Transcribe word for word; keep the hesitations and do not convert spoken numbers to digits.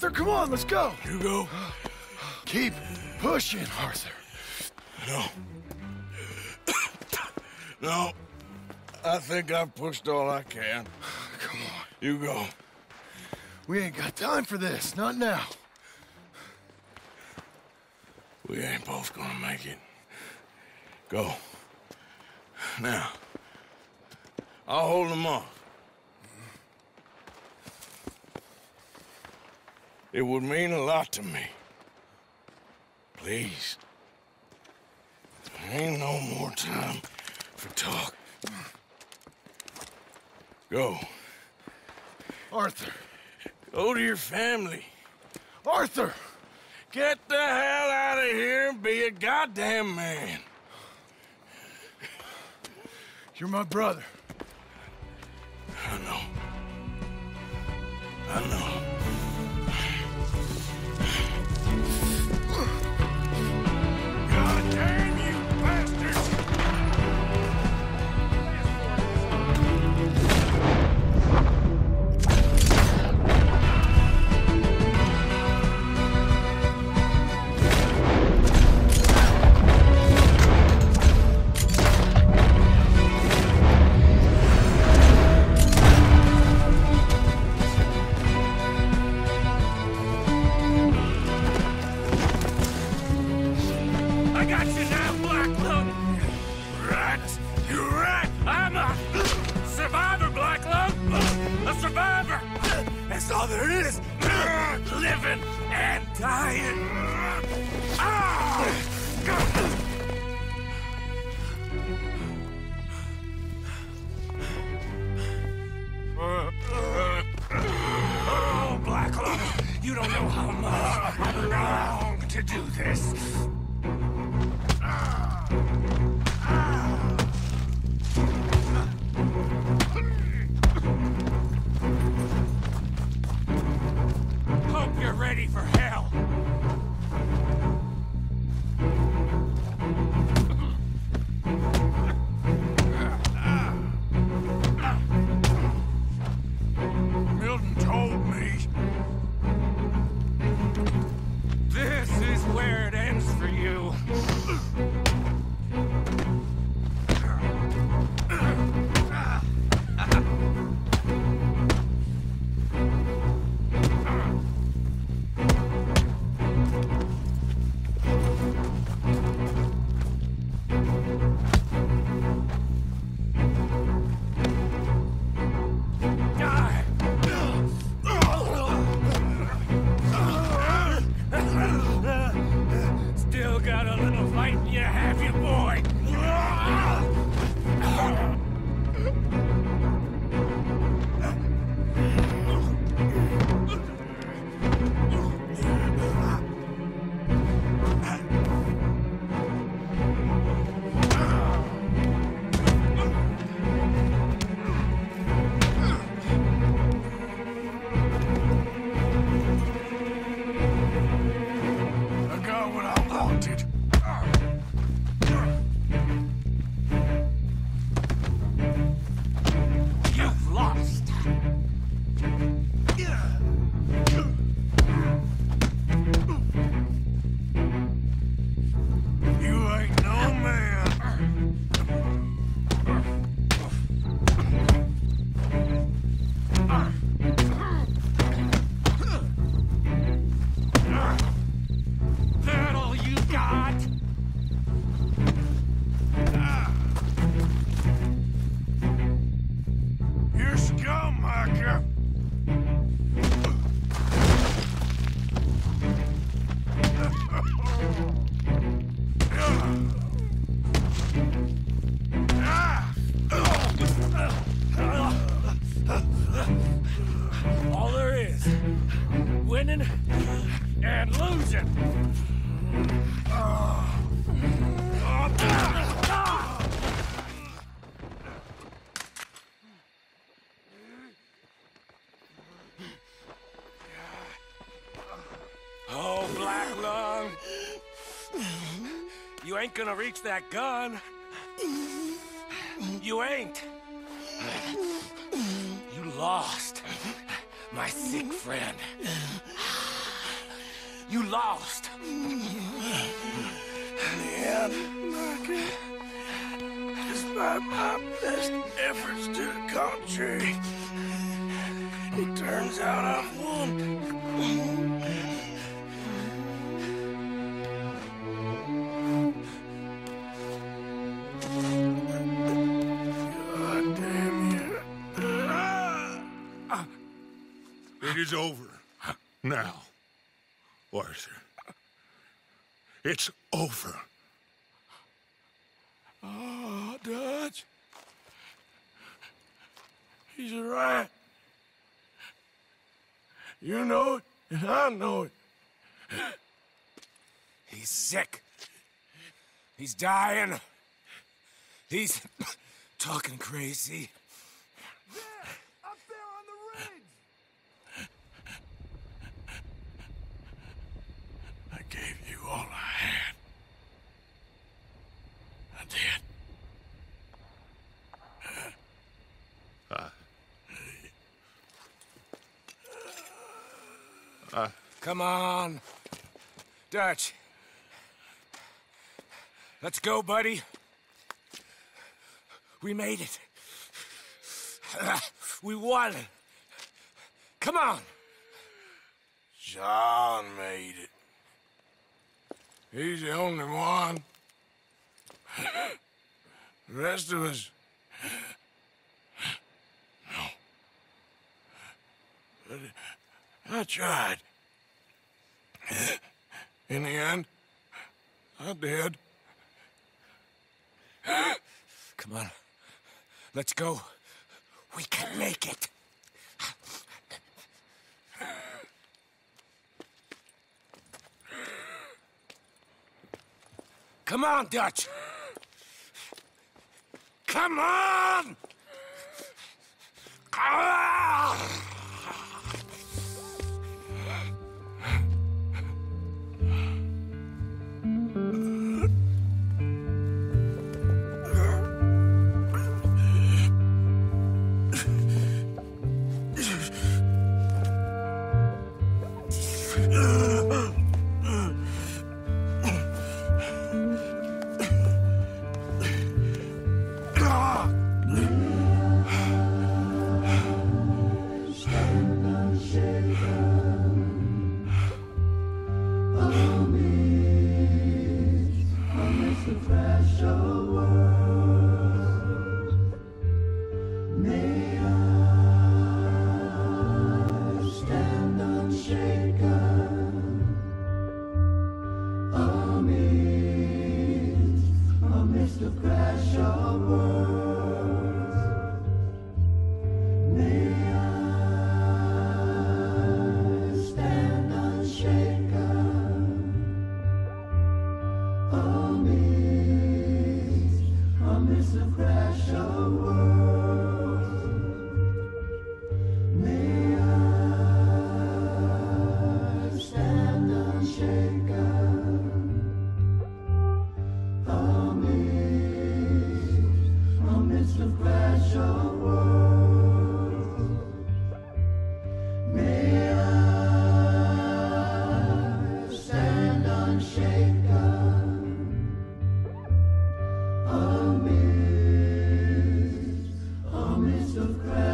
Arthur, come on, let's go. You go. Keep pushing, Arthur. No. No. I think I've pushed all I can. Come on. You go. We ain't got time for this, not now. We ain't both gonna make it. Go. Now. I'll hold them off. It would mean a lot to me. Please. There ain't no more time for talk. Go. Arthur. Go to your family. Arthur! Get the hell out of here and be a goddamn man. You're my brother. I know. I know. God damn you, bastards! That's all there is. Living and dying. Oh, Black Lung, you don't know how much I long to do this. Hope you're ready for hell. Milton told me this is where it ends for you. Still got a little fight in you, have you, boy? I got what I wanted. You've lost. You ain't no man. That all you got? You're scum, Micah. All there is, winning and losing. Oh, Black Lung. You ain't gonna reach that gun. You ain't. You lost, my sick friend. You lost. In the end, Margaret, despite my best efforts to the contrary, it turns out I've won. God damn you. It is over. Now, Arthur. It's over. Oh, Dutch. He's right. You know it, and I know it. He's sick. He's dying. He's talking crazy. There, up there on the ridge. I gave you all I had. I did. Uh, uh, Come on. Dutch. Let's go, buddy. We made it. We won. Come on. John made it. He's the only one. The rest of us... No. But I tried. In the end, I did. Come on. Let's go. We can make it. Come on, Dutch. Come on! Ah! Of